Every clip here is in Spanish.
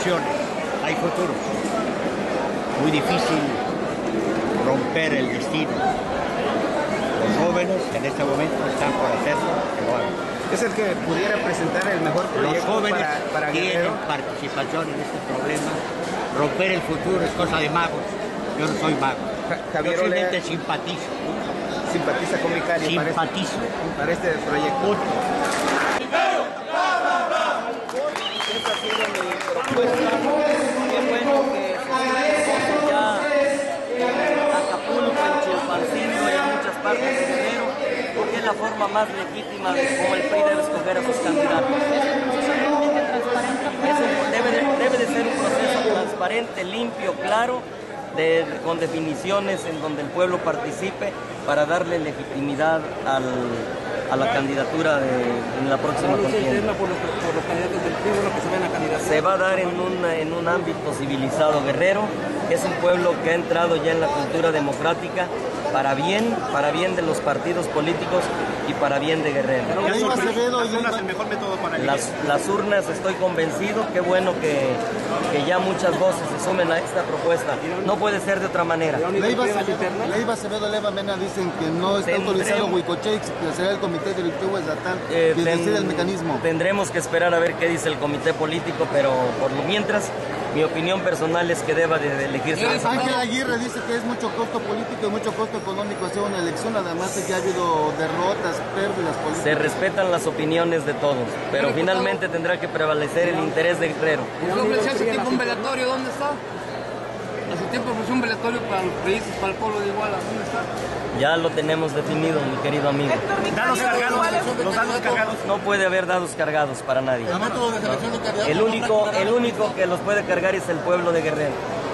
opciones, hay futuro. Muy difícil romper el destino. Los jóvenes en este momento están por hacerlo, que lo hagan. ¿Es el que pudiera presentar el mejor proyecto Los jóvenes para tienen Guerrero? participación en este problema. Romper el futuro es cosa de magos. Yo no soy mago. Javier Yo Olea simplemente simpatizo. simpatiza con Vicario Simpatizo. para este proyecto. Punto. Esa ha sido mi propuesta. Qué bueno que se ya en Acapulco, en Chilpancingo y en muchas partes de Guerrero, porque es la forma más legítima de cómo el PRI debe escoger a sus candidatos. Debe de ser un proceso transparente, limpio, claro, con definiciones en donde el pueblo participe para darle legitimidad a la candidatura en la próxima contienda. Por los candidatos del PRI, que se van a candidatar. Se va a dar en un ámbito civilizado. Guerrero es un pueblo que ha entrado ya en la cultura democrática para bien de los partidos políticos y para bien de Guerrero. Las urnas es el mejor método para Las urnas, estoy convencido, qué bueno que ya muchas voces se sumen a esta propuesta. No puede ser de otra manera. Leiva Acevedo, Leva Mena dicen que no está autorizado Huicoche, que será el comité directivo estatal que decide el mecanismo. Tendremos que esperar a ver qué dice el comité político, pero por lo mientras, mi opinión personal es que deba de elegirse. Ángel Aguirre dice que es mucho costo político y mucho costo económico hacer una elección, además de que ha habido derrotas, pérdidas políticas. Se respetan las opiniones de todos, pero finalmente tendrá que prevalecer el interés de Guerrero. Hace tiempo un velatorio, ¿dónde está? Hace tiempo ofreció un velatorio para los periodistas, para el pueblo de Iguala, ¿dónde está? Ya lo tenemos definido, mi querido amigo. Dados cargados, los dados cargados. No puede haber dados cargados para nadie. El método de selección de candidatos. El único que los puede cargar es el pueblo de Guerrero.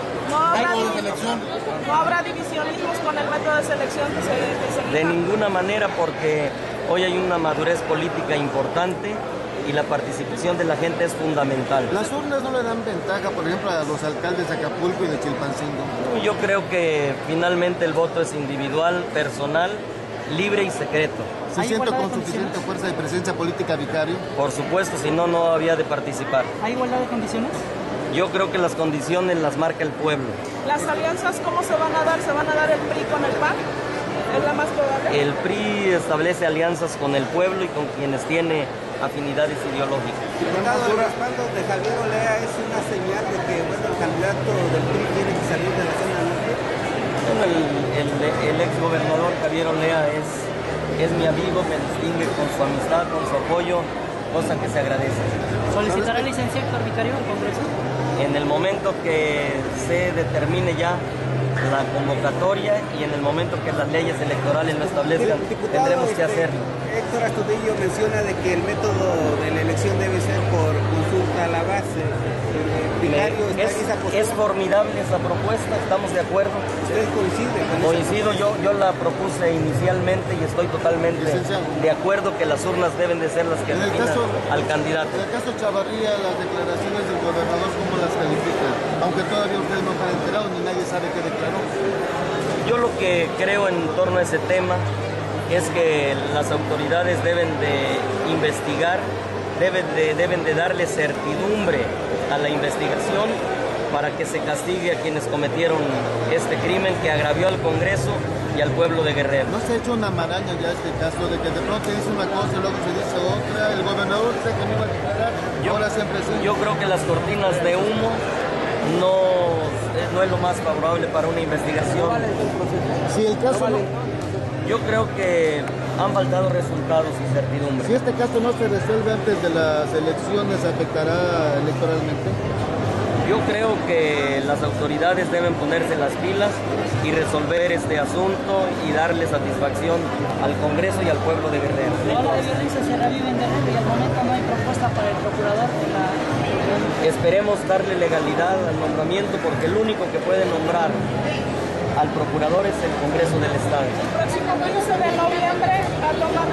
No habrá divisionismos con el método de selección que se De ninguna manera, porque hoy hay una madurez política importante y la participación de la gente es fundamental. Las urnas no le dan ventaja, por ejemplo, a los alcaldes de Acapulco y de Chilpancingo. Yo creo que finalmente el voto es individual, personal, libre y secreto. ¿Se siente con suficiente fuerza de presencia política, Vicario? Por supuesto, si no, no había de participar. ¿Hay igualdad de condiciones? Yo creo que las condiciones las marca el pueblo. ¿Las alianzas cómo se van a dar? ¿Se van a dar el PRI con el PAN? ¿Es la más probable? El PRI establece alianzas con el pueblo y con quienes tiene afinidades ideológicas. El respaldo de Javier Olea es una señal de que el candidato del PRI tiene que salir de la zona norte. Bueno, el ex gobernador Javier Olea es mi amigo, me distingue con su amistad, con su apoyo, cosa que se agradece. ¿Solicitará licencia, Héctor Vicario, al Congreso? En el momento que se determine ya la convocatoria y en el momento que las leyes electorales lo establezcan, tendremos que hacerlo. Héctor Astudillo menciona de que el método de la elección debe ser por consulta a la base. Vicario está en esa postura. Es formidable esa propuesta, estamos de acuerdo. ¿Ustedes coinciden con Coincido, yo la propuse inicialmente y estoy totalmente de acuerdo que las urnas deben de ser las que definan al candidato. En el caso Chavarría, las declaraciones del gobernador, ¿cómo las califica? Aunque todavía ustedes no están enterados ni nadie sabe qué declaró. Yo lo que creo en torno a ese tema es que las autoridades deben de investigar, deben de darle certidumbre a la investigación para que se castigue a quienes cometieron este crimen que agravió al Congreso y al pueblo de Guerrero. ¿No se ha hecho una maraña ya este caso de que de pronto se dice una cosa y luego se dice otra? El gobernador dice que no iba a declarar, ahora siempre sí. Yo creo que las cortinas de humo no es lo más favorable para una investigación. Si el caso Yo creo que han faltado resultados y certidumbre. Si este caso no se resuelve antes de las elecciones, ¿afectará electoralmente? Yo creo que las autoridades deben ponerse las pilas y resolver este asunto y darle satisfacción al Congreso y al pueblo de Guerrero. La violencia se revive en Guerrero y al momento no hay propuesta para el procurador de la... Esperemos darle legalidad al nombramiento porque el único que puede nombrar al procurador es el Congreso del Estado. El próximo 15 de noviembre va a tomar...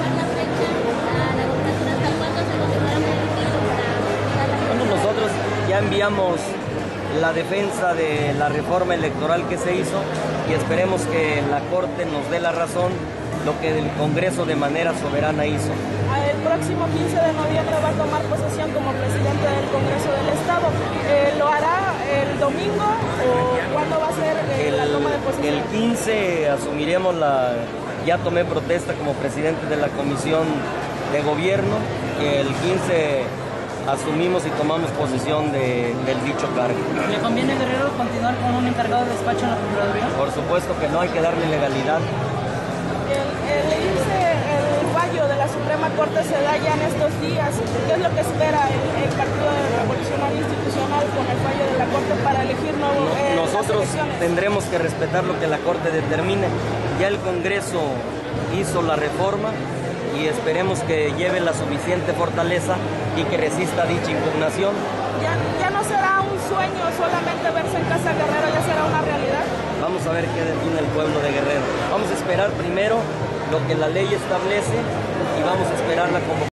Bueno, nosotros ya enviamos la defensa de la reforma electoral que se hizo y esperemos que la Corte nos dé la razón lo que el Congreso de manera soberana hizo. El próximo 15 de noviembre va a tomar posesión como presidente del Congreso del Estado. domingo o cuándo va a ser la toma de posesión? El 15 asumiremos ya tomé protesta como presidente de la Comisión de Gobierno, que el 15 asumimos y tomamos posesión del dicho cargo. ¿Le conviene, Guerrero, continuar con un encargado de despacho en la Procuraduría? Por supuesto que no, hay que darle legalidad. El fallo de la Suprema Corte se da ya en estos días. ¿Qué es lo que espera el Partido Revolucionario Institucional con el fallo de la Corte para elegir nuevos? Nosotros tendremos que respetar lo que la Corte determine. Ya el Congreso hizo la reforma y esperemos que lleve la suficiente fortaleza y que resista dicha impugnación. Ya no será un sueño solamente verse en Casa Guerrero, ya será una realidad. Vamos a ver qué define el pueblo de Guerrero. Vamos a esperar primero lo que la ley establece y vamos a esperar la convocatoria.